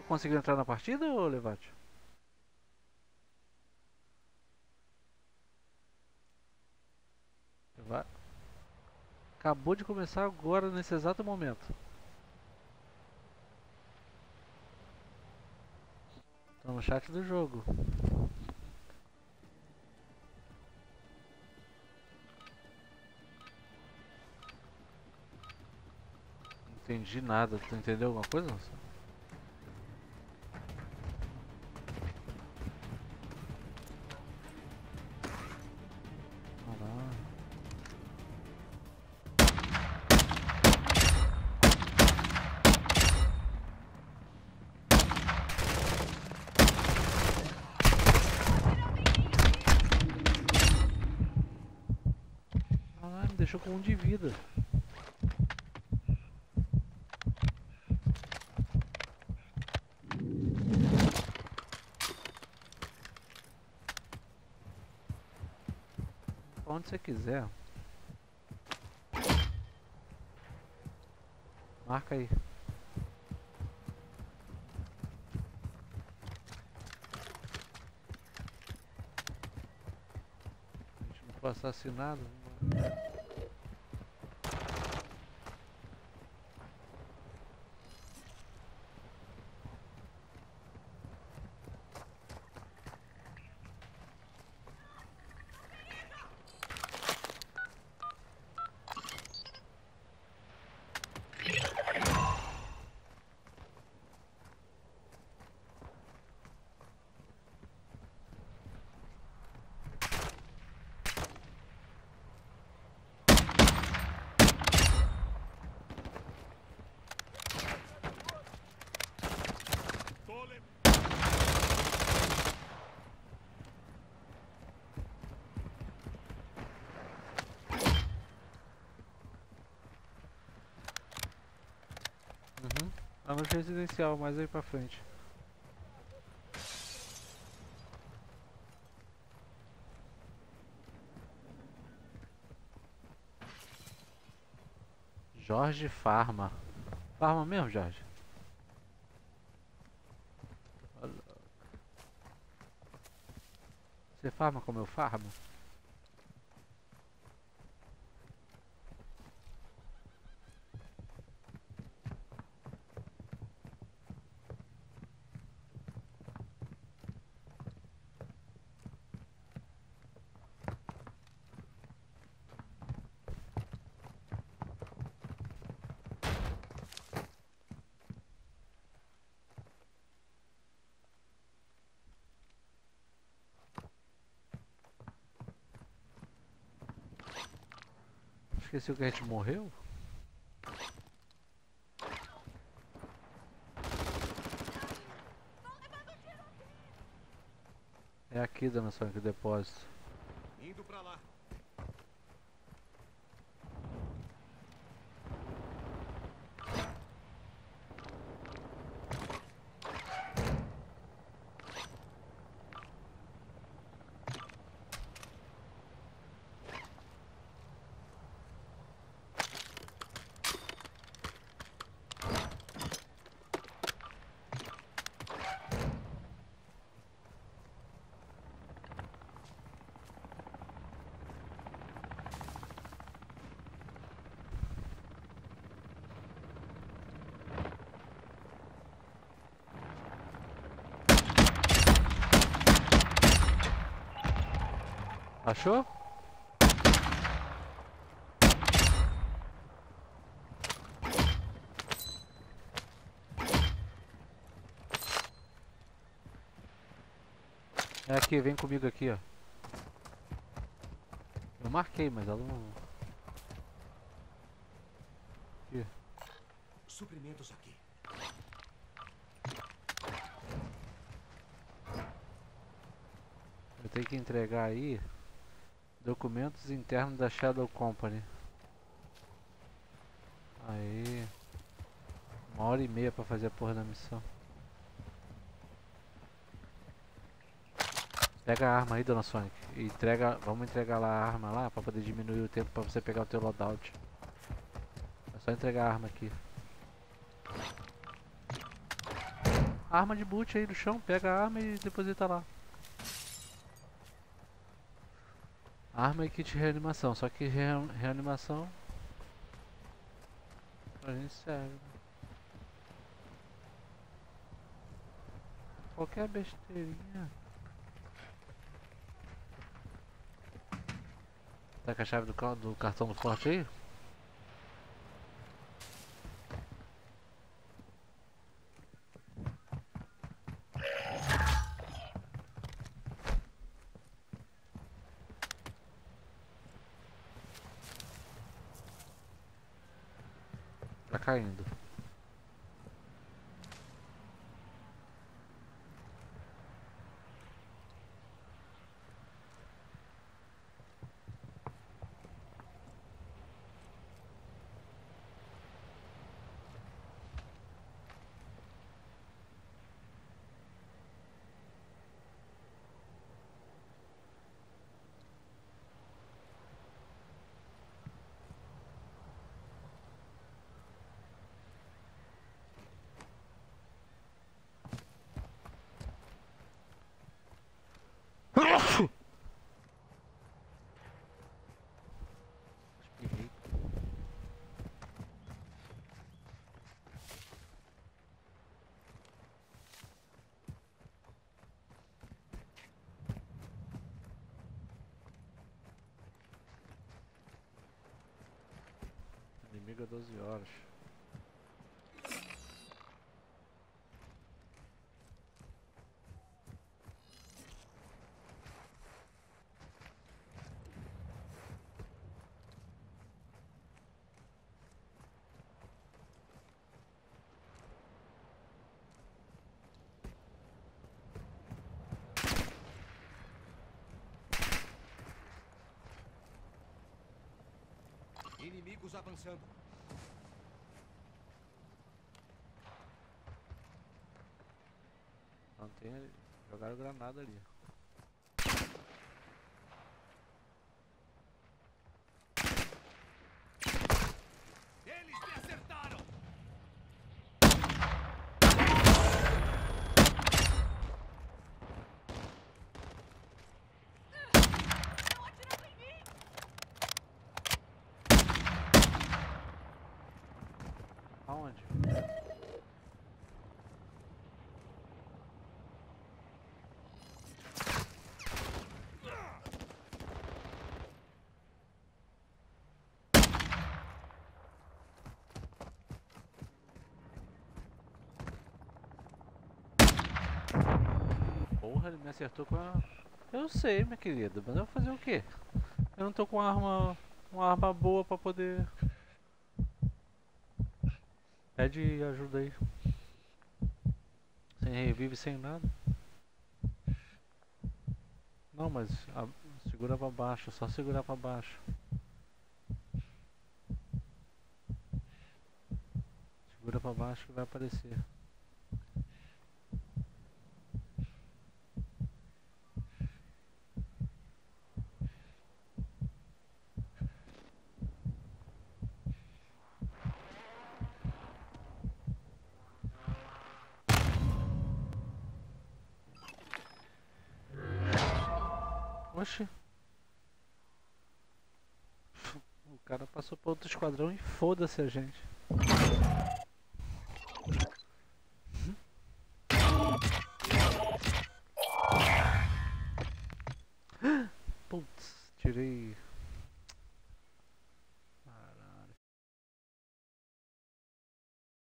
conseguiu entrar na partida, ô Levate? Acabou de começar agora, nesse exato momento. Tô no chat do jogo. Não entendi nada. Tu entendeu alguma coisa? Ah, me deixou com 1 de vida. Onde você quiser. Marca aí. A gente não foi assassinado. Tá no residencial, mais aí pra frente. Jorge Farma. Farma mesmo, Jorge? Você farma como eu farmo? Esqueci o que a gente morreu? É aqui, dona Sônia, o depósito. Indo pra lá. Achou? É aqui, vem comigo aqui, ó. Eu marquei, mas ela não... Aqui. Suprimentos aqui. Eu tenho que entregar aí documentos internos da Shadow Company. Aí, 1h30 pra fazer a porra da missão. Pega a arma aí, dona Sonic. E entrega, vamos entregar lá a arma lá pra poder diminuir o tempo pra você pegar o teu loadout. É só entregar a arma aqui. Arma de boot aí do chão, pega a arma e deposita lá. Arma e kit de reanimação, só que reanimação pra gente serve. Qualquer besteirinha. Tá com a chave do cartão do forte aí? Tá caindo. Espirrei. Inimigo a 12 horas. Inimigos avançando. Não tem. Jogaram granada ali. Eles me acertaram! Aonde? Porra, ele me acertou com a... Eu sei, minha querida, mas eu vou fazer o quê? Eu não tô com uma arma boa pra poder... Pede ajuda aí. Sem revive, sem nada. Não, mas segura pra baixo, só segurar pra baixo. Segura pra baixo que vai aparecer. Oxi. O cara passou pra outro esquadrão e foda-se a gente. Putz, tirei